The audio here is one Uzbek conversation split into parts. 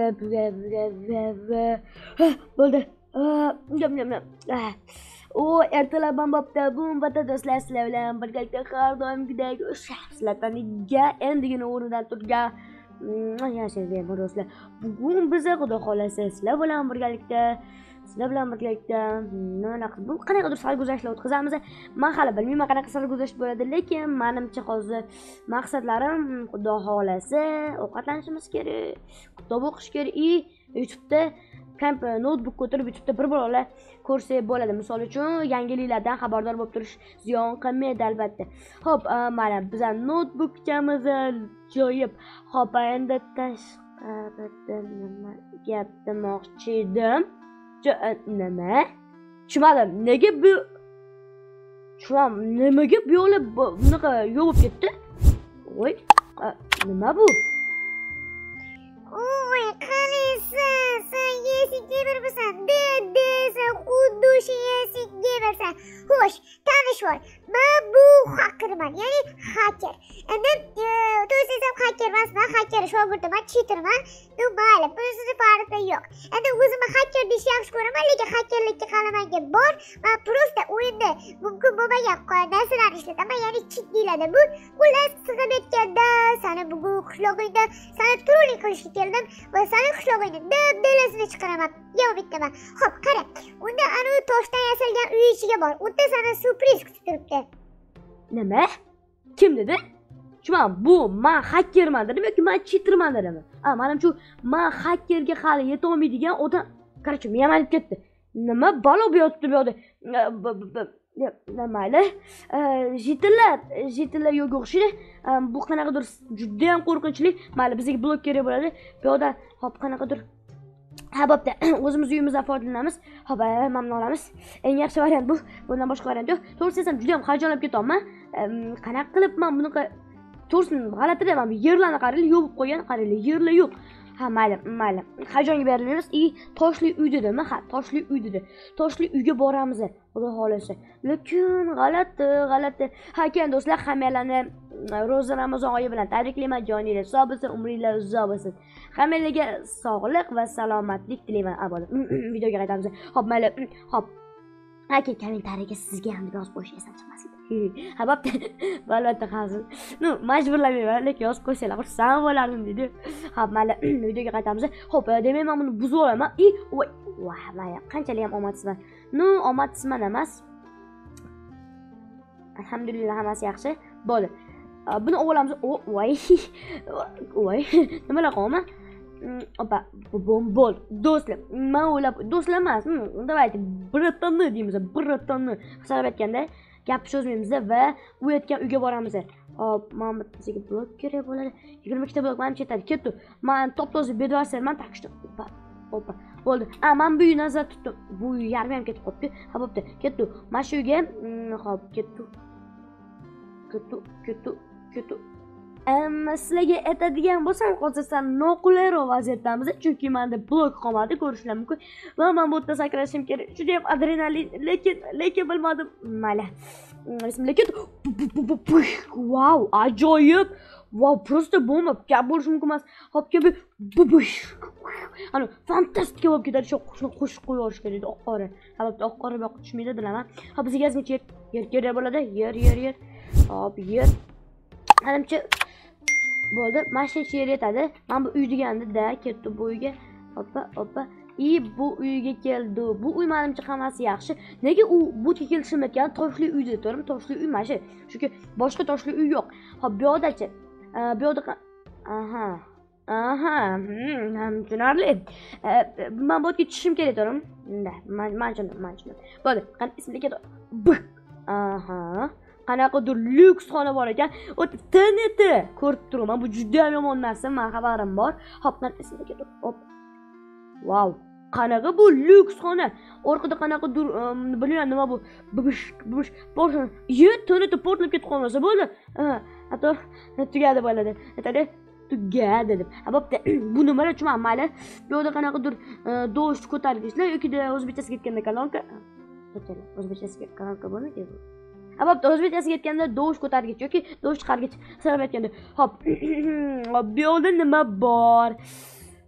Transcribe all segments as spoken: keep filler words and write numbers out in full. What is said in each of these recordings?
bo'ldi. O ertalab ham bo'pti. Bu vata do'stlar sizlar bilan birgalikda har doimgidek o'sha sizlarga endigina o'rnidan turgan yashaydigan do'stlar. Bugun biz xudo xolasa sizlar bilan birgalikda sizlar bilan birgalikda nima bu qanaqadir sarguzashtlar o'tkazamiz. Men hali bilmayman qanaqa sarguzasht bo'ladi, lekin menimcha hozir maqsadlarim xudo xolasa ovqatlanishimiz kerak, kitob o'qish kerak, YouTube'da kamp notebook ko'tarib YouTube'da bir bolalar ko'rsak bo'ladi. Misol uchun yangiliklardan xabardor bo'lib turish ziyon qilmaydi albatta. Xo'p, mana bizlar notebookchamizni joyib, xo'p, endi tashqarida nima gap demoqchi edim? Nima? Tushunmadim. Nega bu Tushunam, nimaga bu yo'li bunaqa yo'lib ketdi? Voy, nima bu? Oy, qaraysa, sen yesikga bersan, dedi, sen xuddi o'sha yesikga bersan. Xo'sh, tanish bor. Men bu hakerman, ya'ni haker. Endi to'sizam haker emasman, haker shogirdiman, cheaterman. Bu mayli, bunisi farqi yo'q. Endi o'zimni haker deshni yaxshi ko'raman, lekin hakerlikka qalamanga bor. Men prosta o'yinda mumkin bo'lmagan narsalarni ishlataman, ya'ni cheat deyiladi. Bu xullas sig'ib ketganda, seni bugun qishlog'ingda seni trolling qilishga keldim va seni qishlog'ingni dab-dalasini chiqaraman. Yo bittaman. Xo'p, qara. Unda ana toshdan yasalgan uy ichiga bor. Unda seni surpriz kutib turibdi. Nima? Kim dedi? Tushunmadim. Bu men hakerman dedim yoki men cheaterman dedim? Ha, menimcha men hakerga hali yeta olmaydigan odam. Qarchi, men yamanib ketdi. Nima balo bu yotibdi bu yerda? Mayli. Jitillar, jitillar yo'q o'xshaydi. Bu qanaqadir juda ham qo'rqinchli. Mayli, bizga blok kerak bo'ladi. Bu yerda hop qanaqadir ha bo'pti. O'zimiz uyimizdan foydalanamiz. Hop, mamnun olamiz. Eng yaxshi variant bu. Bundan boshqa variant yo'q. To'g'risi desam, juda ham hayajonlanib ketyapman. Qanaqa qilib men bunaqa to'g'risini g'alati demaman. Yerlarni qaraylik, yo'q bo'lib qo'ygan, qaraylik, yerlar yo'q. Ha, mayli, mayli. Hayajonga berilmaymiz. I, toshli uy dedimi? Ha, toshli uy dedi. Toshli uyga boramiz, xudo xolasa. Lekin g'alati, g'alati. Ha, keyin do'stlar, hammalarni Ro'za Ramazon oyi bilan tabriklayman. Joningiz sog' bo'lsin, umringiz uzoq bo'lsin. Hammalarga sog'lik va salomatlik tilayman. Avvalo videoga qaytamiz. Hop, mayli. Hop. Aka, kommentariyaga sizga ham yozib qo'yish esam chiqmasin. Ha, bo'pti. Albatta hozir. No, majburlamayman, lekin yozib qo'ysanglar xursand bo'lardim dedi. Hop, mayli, videoga qaytamiz. Hop, demak, men buni buzib olaman. I, voy, voy, mayli, qanchalik ham omadsizman. No, omadsizman emas. Alhamdulillah, hammasi yaxshi. Bo'ldi. Buni olamiz. Voy. Voy. Nimalar qolma? Opa, bu bol. Do'stlar, men o'ylab, do'stlar emas. Давайте, bratonni deymiz, bratonni. Hisob etganda gap so'zmaymiz va u aytgan uyga boramiz. Hop, men bizga blok kerak bo'ladi. yigirma ikkita blok menimcha yetadi. Ketdi. Men top-toza bedvarserman, takishdi. Opa, opa. Bo'ldi. A, men bu uyni nazarda tutdim. Bu uy yarmi ham ketib qolibdi. Ha, bo'pti. Ketdi. Mana shu uyga, hop, ketdi. Ketdi, ketdi, ketdi. Amma sizlarga aytadigan bo'lsam, hozirsan noqulay vaziyatdamiz, chunki menda blok qolmadi, ko'rishlar mumkin. Va men bu yerda sakrashim kerak. Juda ham adrenalin, lekin lekin bilmadim. Mayli. Lekin wow, ajoyib. Wow, просто bomba. Gap bo'lishi mumkin emas. Hop, kelib ana fantastik bo'lib ketadi. Shu qo'shni qo'shib qo'yish kerak edi, oq-qora. Albatta, oq-qora bu yoqqa tushmaydi, bilaman. Hop, bizga yozgacha yer, yer kerak bo'ladi. Yer, yer, yer. Hop, yer. Menimcha bo'ldi. Mana shu yer yetadi. Men bu uy deganda ketdi bu uyga. Hoppa, hoppa. I, bu uyga keldi. Bu uy menimcha hammasi yaxshi. Nega u bu yerga kelishmayotgan? Toshli uy dedi, to'g'rimi? Toshli uy mana shu. Chunki boshqa toshli uy yo'q. Hop, bu yoqdachi. Bu yoqda aha. Aha, ham tushunarli. Men bu yerga tushishim kerak, to'g'rimi? Unda, men men tushundim, men tushundim. Bo'ldi. Qani ismini ketdi. Aha. Qanaqadir lyuks xona bor ekan. O T N T ko'rib turaman. Bu juda ham yomon narsa, men xabarim bor. Hop, qani ismini ketdi. Hop. Wow. Qanaqa bu lyuks xona. Orqada qanaqadir bilmayman nima bu. Bish, bish. Borsin. Ye, T N T portlab ketib qolmasa bo'ldi. Ha, hatto tugadi bo'ladi. Aytadi, tugadi deb. Ha, bo'pti. Bu nimalar tushunman, mayli. Bu yerda qanaqadir do'sh ko'targichlar yoki o'zbekchasiga ketganda kolonka. O'zbekchasiga kolonka bo'lmaydi. Ha, bo'pti, o'zbekchasiga ketganda do'sh ko'targich yoki do'sh chiqargich hisob etganda. Hop. Bu yerda nima bor?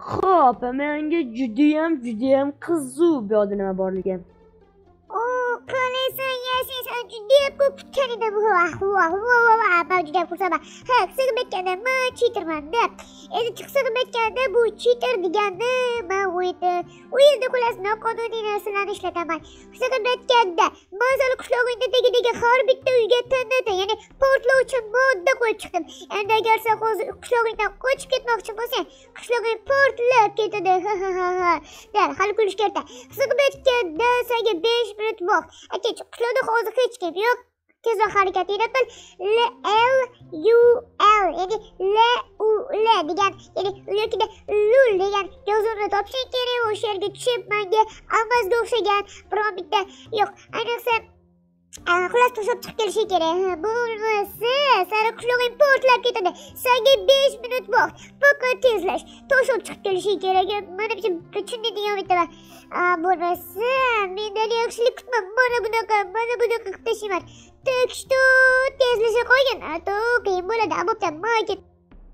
Xo'p, menga judayam judayam qiziq bu yoqda nima borligi. O, qilsan yasin sen judayam ko'p kutgan edim. Vah, vah, vah, vah, men judayam xursandman. Ha, qisqa aytganda men cheaterman-da. Endi qisqa aytganda bu cheater degani men o'yda, o'yinda qo'las noqonuniy narsalarni ishlataman. Qisqa aytganda, masalan, qishlog'ingda degi-degi har bitta uyga tanada, ya'ni portlovchi modda qo'yib chiqdim. Endi agar sen hozir qishlog'ingdan qochib ketmoqchi bo'lsang, qishlog'ing portlab ketadi. Ha ha ha ha. Dar, hali kulish kerak. Qisqa aytganda senga besh minut vaqt. Aka, qishloqda hozir hech kim yo'q. Tezroq harakatini qil. L L U L ya'ni L U L degan, ya'ni ularga lul degan yozuvni topishing kerak. O'sha yerga tushib menga Amazda o'xshagan biron bitta yo'q. Ayniqsa xullas to'shab chiqib kelishi kerak. Bo'lmasa sari qishlog'ing portlab ketadi. Senga besh minut vaqt. Faqat tezlash. To'shab chiqib kelishi kerak. Mana bichimni degan bittaman. Bo'lmasa mendan yaxshilik kutma. Mana bunaqa, mana bunaqa qilib tashlayman. Tak что tezlasha qo'ygin. A to qiyin bo'ladi. Bo'pti, men ket.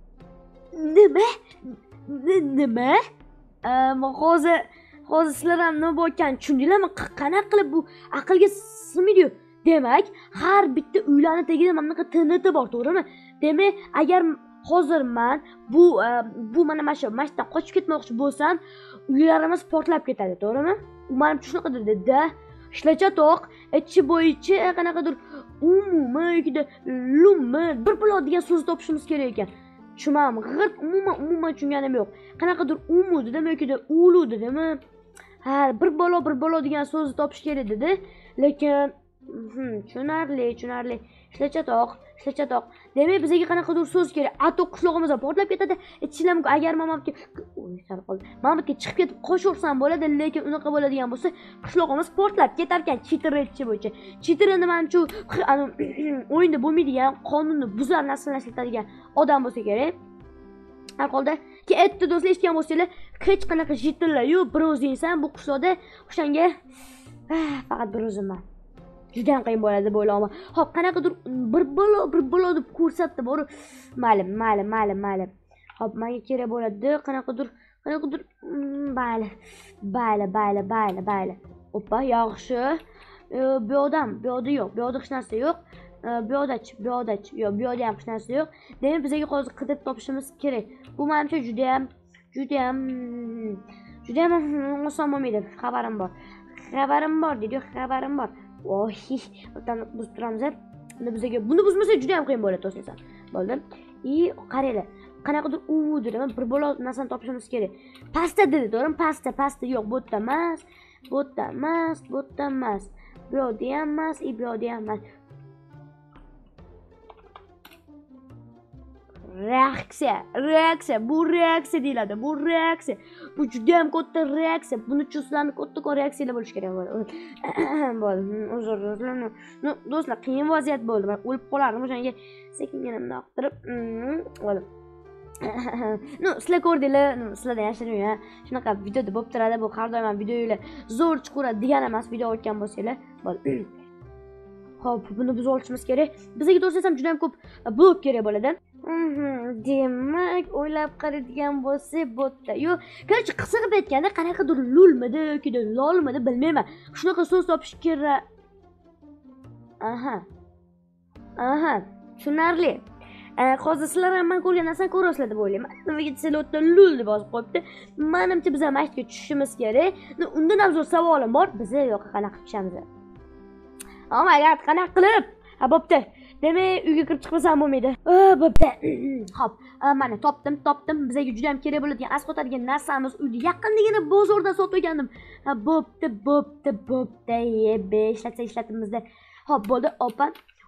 Nima? Nima? Hozir hozir sizlar ham nima bo'lgan tushundinglarmi? Qanaqa qilib bu aqlga sig'maydi? Demak, har bitta uylarning tagida mana bunaqa T N T bor, to'g'rimi? Demak, agar hozir men bu bu mana mana shu masjiddan qochib ketmoqchi bo'lsam, uylarimiz portlab ketadi, to'g'rimi? U menimcha shunaqa dedi-da. Ishlacha to'q, ichi bo'yicha qanaqadir umuman yo'kida lummi bir pulot degan so'z topishimiz kerak ekan. Tushunmadim. G'irt umuman umuman tushunganim yo'q. Qanaqadir umu dedimi yo'kida ulu dedimi? Ha, bir balo bir balo degan so'zni topish kerak dedi. Lekin tushunarli, tushunarli. Ishlacha to'q, ishlacha to'q. Demak, bizga qanaqadir so'z kerak. Ato qishlog'imizda portlab ketadi. Ichlam agar mamamga o'y sal qoldi. Mamamga chiqib ketib qo'shursam bo'ladi, lekin unaqa bo'ladigan bo'lsa, qishlog'imiz portlab ketar ekan cheater rejisi bo'yicha. Cheater endi menimcha o'yinda bo'lmaydigan, qonunni buzar narsalarni ishlatadigan odam bo'lsa kerak. Har holda ki etti do'stlar eshitgan bo'lsanglar, hech qanaqa cheaterlar yo'q. Bir o'zingsan bu qishloqda o'shanga faqat bir o'zimman. Juda ham qiyin bo'ladi deb o'ylayman. Xo'p, qanaqadir bir balo, bir balo deb ko'rsatdi, bor. Mayli, mayli, mayli, mayli. Xo'p, menga kerak bo'ladi, qanaqadir, qanaqadir, mayli. Bayli, bayli, bayli, bayli. Oppa, yaxshi. Bu odam, bu yoqda yo'q, bu yoqda hech narsa yo'q. Bu yoqdachi, bu yoqdachi, yo'q, bu yoqda ham hech narsa yo'q. Demak, bizga hozir qidirib topishimiz kerak. Bu menimcha juda ham, juda ham, juda ham oson bo'lmaydi. Xabarim bor. Xabarim bor, dedi, xabarim bor. Voy, o'tani buzib turamiz. Buni bizga, buni buzmasa juda ham qiyin bo'ladi, to'g'risi. Bo'ldi. И qaranglar. Qanaqadir u dedim, bir bola narsani topishimiz kerak. Pasta dedi, to'g'rimi? Pasta, pasta yo'q, bu yerda emas, bu yerda emas, bu yerda emas. Bu yoqda ham emas, i bu yoqda ham emas. Reaksiya, reaksiya, bu reaksiya deyiladi, bu reaksiya. Bu juda ham katta reaksiya. Buni uchun sizlarning katta reaksiyalar bo'lish kerak bo'ldi. Bo'ldi, uzr, uzr. No, do'stlar, qiyin vaziyat bo'ldi. Men o'lib qolardim, o'shanga sekingina bundoq qilib, bo'ldi. No, sizlar ko'rdinglar, sizlardan yashirin, shunaqa videoda bo'lib turadi. Bu har doim videolar zo'r chiqaradi degan emas, video o'tgan bo'lsanglar, bo'ldi. Xo'p, buni biz olishimiz kerak. Bizga to'g'risi ham juda ham ko'p blok kerak bo'ladi. Demak, o'ylab qaraydigan bo'lsa, bo'tda. Yo'q, qancha qisqa qilib aytganda, qanaqadir lulmidi yoki lolmidi bilmayman. Shunaqa so'z topish kerak. Aha. Aha, tushunarli. Hozir sizlar ham men ko'rgan narsani ko'rasizlar deb o'ylayman. Nimaga desanglar, o'tda lul deb yozib qo'yibdi. Menimcha biz ham masjidga tushishimiz kerak. Undan ham zo'r savolim bor. Biz yo'q qanaqa tushamiz? Oh my god, qanaqa qilib? Ha, bo'pti. Demak, uyga kirib chiqmasam bo'lmaydi. Bo'pti. Xo'p, mana topdim, topdim. Bizga juda ham kerak bo'ladigan asqotadigan narsamiz uyda yaqindagina bozordan sotib olgandim. Ha, bo'pti, bo'pti, bo'pti. Yebe, ishlatsa ishlatimizda. Xo'p, bo'ldi, opa.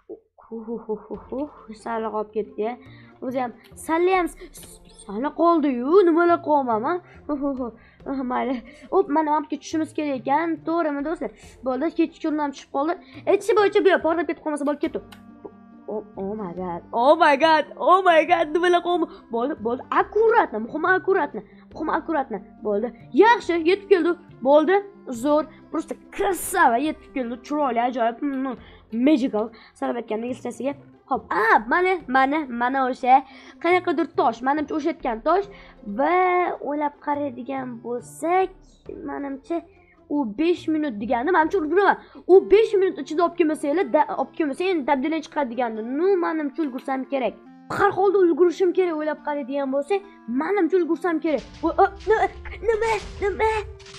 Sal qolib ketdi. O'zi ham sal ham sal qoldi-yu, nimalar qolmam-a? Mayli. Hop, mana mamga tushimiz kerak ekan. To'g'rimi, do'stlar? Bo'ldi, kechqurun ham tushib qoldi. Aytish bo'yicha bu portlab ketib qolmasa bo'lib ketdi. Oh my god. Oh my god. Oh my god. Nimalar qoldi? Bo'ldi, bo'ldi. Akkuratni, muhim akkuratni. muhim akkuratni. Bo'ldi. Yaxshi, yetib keldi. Bo'ldi. Zo'r, просто красава yetib keldi. Chiroyli, ajoyib, magical. Sanab aytganda ilchasiga. Hop, a, mana, mana, mana o'sha qanaqadir tosh, menimcha o'shatgan tosh va o'ylab qaraydigan bo'lsak, menimcha u besh minut degandi. Menimcha ulguraman. U besh minut ichida olib kelmasanglar, olib kelmasa endi tabdildan chiqadi degandi. Nu, menimcha ulgursam kerak. Har holda ulgurishim kerak o'ylab qaraydigan bo'lsak, menimcha ulgursam kerak. Nima? Nima?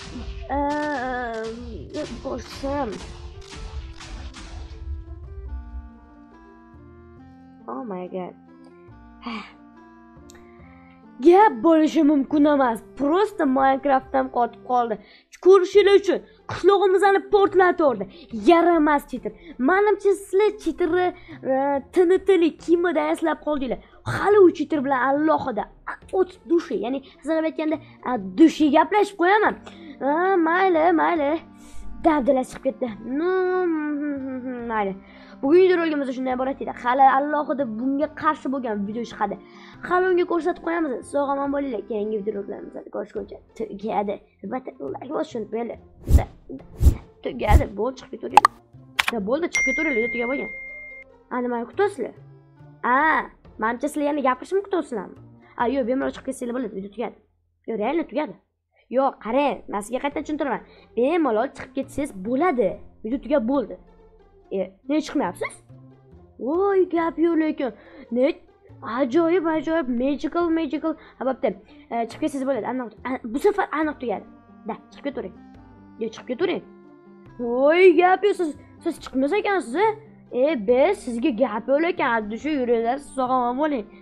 Eee, boshim. Oh my god. Gap bo'lishi mumkin emas. Prosta Minecraftdan qotib qoldi. Ko'rishinglar uchun qishlog'imizni portlatordi. Yaramas cheater. Menimcha sizlar cheaterni tinitili kimida eslab qoldinglar. Hali u cheater bilan alohida o't dushi, ya'ni sizlar aytganda dushi gaplashib qo'yaman. Ha, mayli, mayli. Davdalar chiqib ketdi. Mayli. Bugungi videoligimiz shunday iborat edi. Hali alohida bunga qarshi bo'lgan video chiqadi. Hali unga ko'rsatib qo'yamiz. Sog' omon bo'linglar. Keyingi videolarimizni ko'rishguncha tugadi. Albatta, like bosishni bo'ldi. Tugadi. Bo'ldi, chiqib ketaveringlar. Da bo'ldi, chiqib ketaveringlar, tugab bo'lgan. A, nimani kutasizlar? A, menimcha sizlar yana gapirishni kutasizlarmi? A, yo'q, bemalol chiqib ketsanglar bo'ladi, video tugadi. Yo'q, reально tugadi. Yo'q, qarang, men sizga qayta tushuntiraman. Bemalol chiqib ketsangiz bo'ladi. Video tugab bo'ldi. E, ne chiqmayapsiz? Voy, gap yo'q lekin. Ne ajoyib, ajoyib, magical, magical. Hababda, chiqib ketsangiz bo'ladi. Aniq, bu safar aniq tugadi. Da, chiqib ketavering. Yo, chiqib ketavering. Voy, gap yo'q, siz siz chiqmas ekansiz, e? E, biz sizga gap yo'q ekan, shu yuringlar, sog' omon bo'ling.